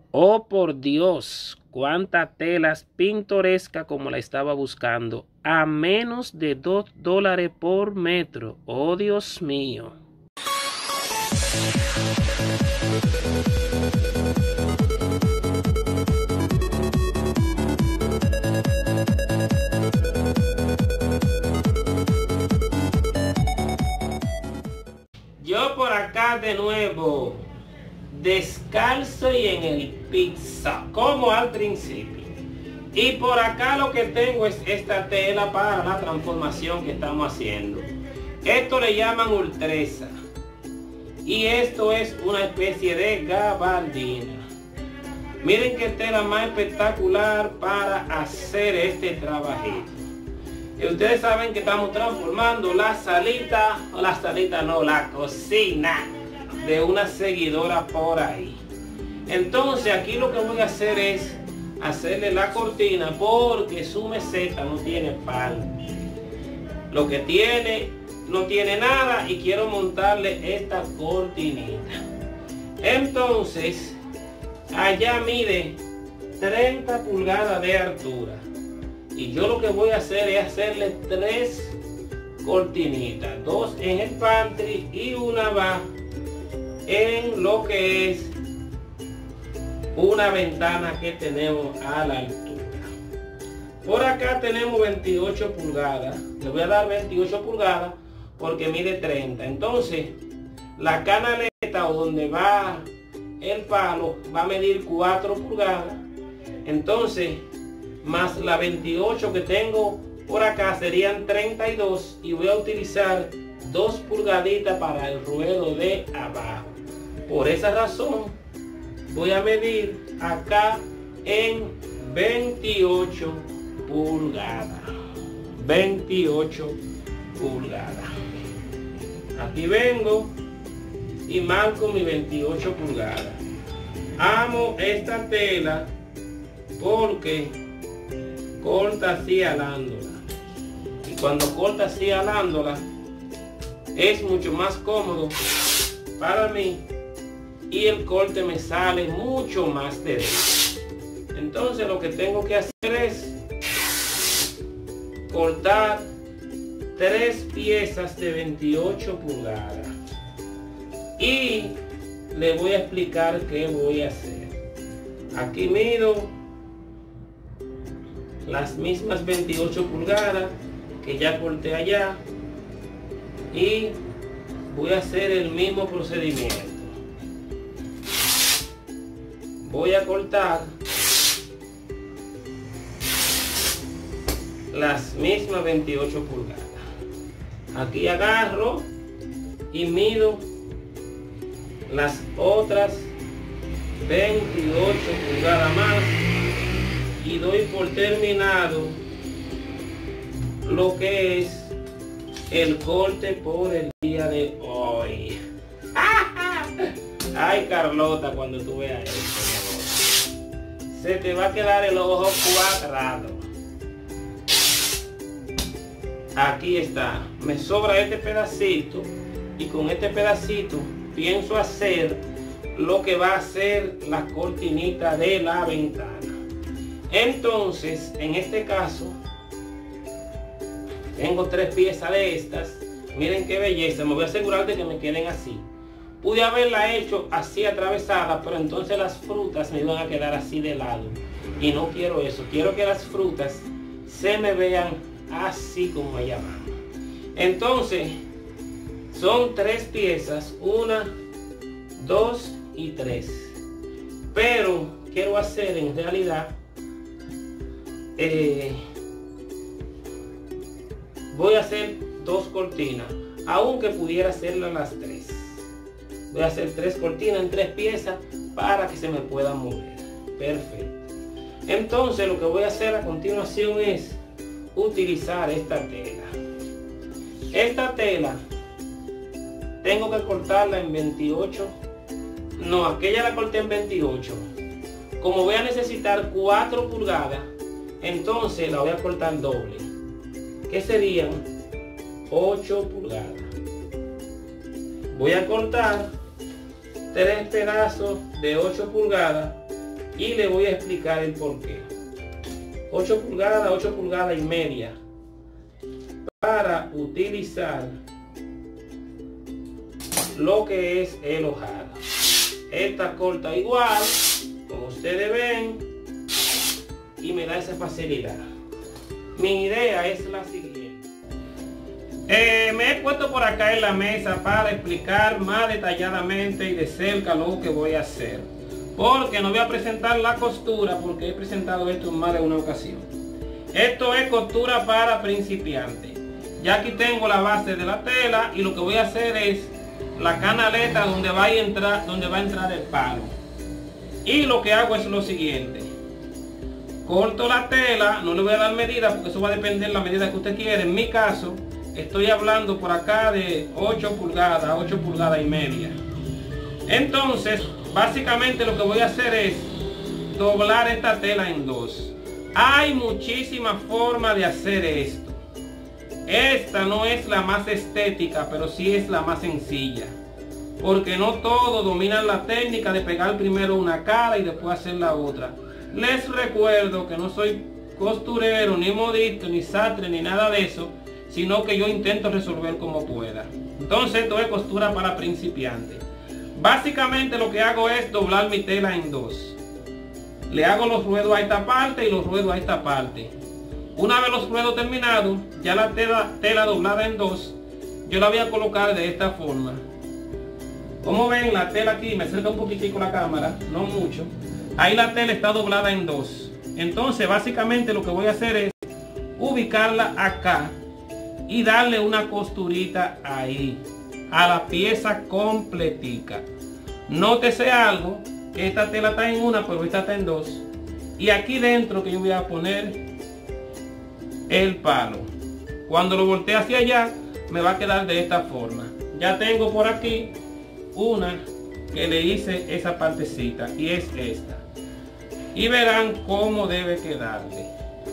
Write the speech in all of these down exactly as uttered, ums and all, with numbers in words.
Oh, por Dios, cuánta telas pintoresca como la estaba buscando, a menos de dos dólares por metro. Oh, Dios mío. Yo por acá de nuevo, descalzo y en el pizza, como al principio. Y por acá lo que tengo es esta tela para la transformación que estamos haciendo. Esto le llaman ultresa. Y esto es una especie de gabardina. Miren qué tela más espectacular para hacer este trabajito. Y ustedes saben que estamos transformando la salita, o la salita no, la cocina de una seguidora por ahí. Entonces aquí lo que voy a hacer es hacerle la cortina porque su meseta no tiene pan. Lo que tiene, no tiene nada y quiero montarle esta cortinita. Entonces, allá mide treinta pulgadas de altura. Y yo lo que voy a hacer es hacerle tres cortinitas. Dos en el pantry y una va en lo que es una ventana que tenemos a la altura. Por acá tenemos veintiocho pulgadas. Le voy a dar veintiocho pulgadas porque mide treinta. Entonces, la canaleta o donde va el palo va a medir cuatro pulgadas. Entonces, más la veintiocho que tengo por acá serían treinta y dos y voy a utilizar dos pulgaditas para el ruedo de abajo. Por esa razón voy a medir acá en veintiocho pulgadas. veintiocho pulgadas. Aquí vengo y marco mi veintiocho pulgadas. Amo esta tela porque corta así alándola. Y cuando corta así alándola es mucho más cómodo para mí y el corte me sale mucho más derecho. Entonces lo que tengo que hacer es cortar tres piezas de veintiocho pulgadas y le voy a explicar qué voy a hacer. Aquí mido las mismas veintiocho pulgadas que ya corté allá y voy a hacer el mismo procedimiento. Voy a cortar las mismas veintiocho pulgadas. Aquí agarro y mido las otras veintiocho pulgadas más y doy por terminado lo que es el corte por el día de hoy. Ay, Carlota, cuando tú veas esto, mi amor, se te va a quedar el ojo cuadrado. Aquí está, me sobra este pedacito y con este pedacito pienso hacer lo que va a ser la cortinita de la ventana. Entonces, en este caso, tengo tres piezas de estas. Miren qué belleza, me voy a asegurar de que me queden así. Pude haberla hecho así atravesada, pero entonces las frutas me iban a quedar así de lado. Y no quiero eso, quiero que las frutas se me vean así como allá abajo. Entonces, son tres piezas, una, dos y tres. Pero quiero hacer en realidad, eh, voy a hacer dos cortinas, aunque pudiera hacerlas las tres. Voy a hacer tres cortinas en tres piezas para que se me pueda mover. Perfecto. Entonces lo que voy a hacer a continuación es utilizar esta tela. Esta tela tengo que cortarla en veintiocho. No, aquella la corté en veintiocho. Como voy a necesitar cuatro pulgadas, entonces la voy a cortar doble, que serían ocho pulgadas. Voy a cortar tres pedazos de ocho pulgadas y le voy a explicar el por qué. ocho pulgadas, ocho pulgadas y media para utilizar lo que es el ojal. Esta corta igual, como ustedes ven, y me da esa facilidad. Mi idea es la siguiente. Eh, me he puesto por acá en la mesa para explicar más detalladamente y de cerca lo que voy a hacer. Porque no voy a presentar la costura, porque he presentado esto en más de una ocasión. Esto es costura para principiantes. Ya aquí tengo la base de la tela y lo que voy a hacer es la canaleta donde va a entrar, donde va a entrar el palo. Y lo que hago es lo siguiente. Corto la tela, no le voy a dar medida porque eso va a depender de la medida que usted quiere. En mi caso, estoy hablando por acá de ocho pulgadas, ocho pulgadas y media. Entonces, básicamente lo que voy a hacer es doblar esta tela en dos. Hay muchísimas formas de hacer esto. Esta no es la más estética, pero sí es la más sencilla. Porque no todos dominan la técnica de pegar primero una cara y después hacer la otra. Les recuerdo que no soy costurero, ni modista, ni sastre, ni nada de eso, sino que yo intento resolver como pueda. Entonces esto es costura para principiantes. Básicamente lo que hago es doblar mi tela en dos. Le hago los ruedos a esta parte y los ruedos a esta parte. Una vez los ruedos terminados, ya la tela, tela doblada en dos, yo la voy a colocar de esta forma. Como ven, la tela aquí, me acerca un poquitico la cámara, no mucho. Ahí la tela está doblada en dos. Entonces básicamente lo que voy a hacer es ubicarla acá y darle una costurita ahí a la pieza completica. Nótese algo, que esta tela está en una pero esta está en dos, y aquí dentro que yo voy a poner el palo. Cuando lo voltee hacia allá me va a quedar de esta forma. Ya tengo por aquí una que le hice esa partecita y es esta, y verán cómo debe quedarle.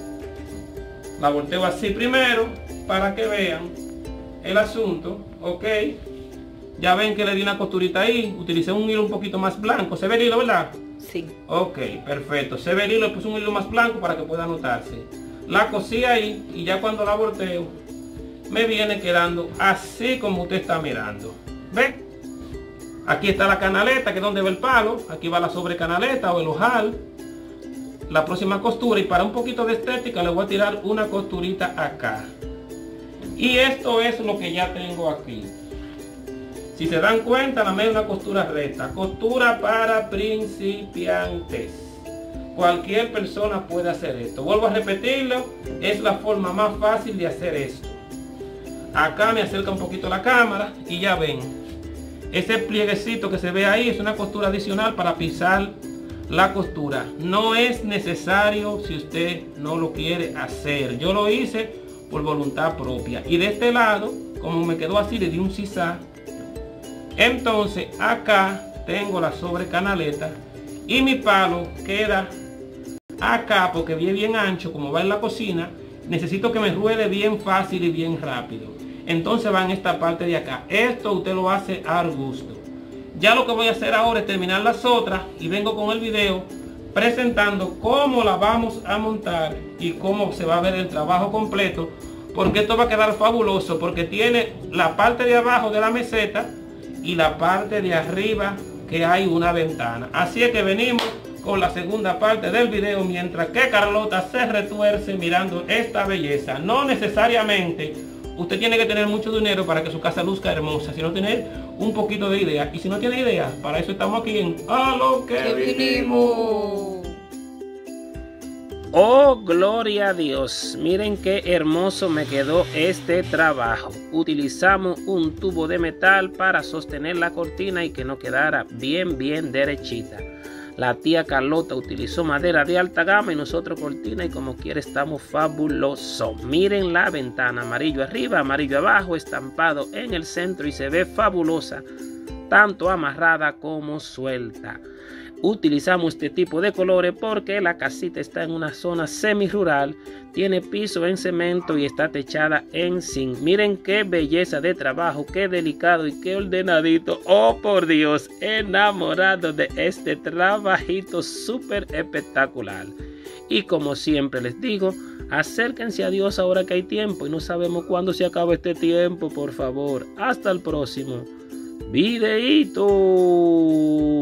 La volteo así primero para que vean el asunto. Ok, ya ven que le di una costurita ahí, utilicé un hilo un poquito más blanco. ¿Se ve el hilo, verdad? Sí. Ok, perfecto, se ve el hilo, puse un hilo más blanco para que pueda notarse. La cosí ahí y ya cuando la volteo me viene quedando así como usted está mirando. ¿Ve? Aquí está la canaleta, que es donde va el palo. Aquí va la sobrecanaleta o el ojal. La próxima costura, y para un poquito de estética le voy a tirar una costurita acá. Y esto es lo que ya tengo aquí. Si se dan cuenta, la media es una costura recta. Costura para principiantes. Cualquier persona puede hacer esto. Vuelvo a repetirlo, es la forma más fácil de hacer esto. Acá me acerca un poquito la cámara y ya ven. Ese plieguecito que se ve ahí es una costura adicional para pisar la costura. No es necesario si usted no lo quiere hacer. Yo lo hice por voluntad propia. Y de este lado, como me quedó así, le di un sisá. Entonces acá tengo la sobrecanaleta y mi palo queda acá porque viene bien ancho, como va en la cocina. Necesito que me ruede bien fácil y bien rápido. Entonces va en esta parte de acá. Esto usted lo hace al gusto. Ya lo que voy a hacer ahora es terminar las otras y vengo con el video presentando cómo la vamos a montar y cómo se va a ver el trabajo completo, porque esto va a quedar fabuloso, porque tiene la parte de abajo de la meseta y la parte de arriba que hay una ventana. Así es que venimos con la segunda parte del video, mientras que Carlota se retuerce mirando esta belleza. No necesariamente usted tiene que tener mucho dinero para que su casa luzca hermosa, sino tener un poquito de idea. Y si no tiene idea, para eso estamos aquí en A lo que vinimos. Oh, gloria a Dios. Miren qué hermoso me quedó este trabajo. Utilizamos un tubo de metal para sostener la cortina y que no quedara bien, bien derechita. La tía Carlota utilizó madera de alta gama y nosotros cortina, y como quiera estamos fabulosos. Miren la ventana, amarillo arriba, amarillo abajo, estampado en el centro y se ve fabulosa, tanto amarrada como suelta. Utilizamos este tipo de colores porque la casita está en una zona semi-rural, tiene piso en cemento y está techada en zinc. Miren qué belleza de trabajo, qué delicado y qué ordenadito. Oh, por Dios, enamorado de este trabajito súper espectacular. Y como siempre les digo, acérquense a Dios ahora que hay tiempo y no sabemos cuándo se acaba este tiempo, por favor. Hasta el próximo videíto.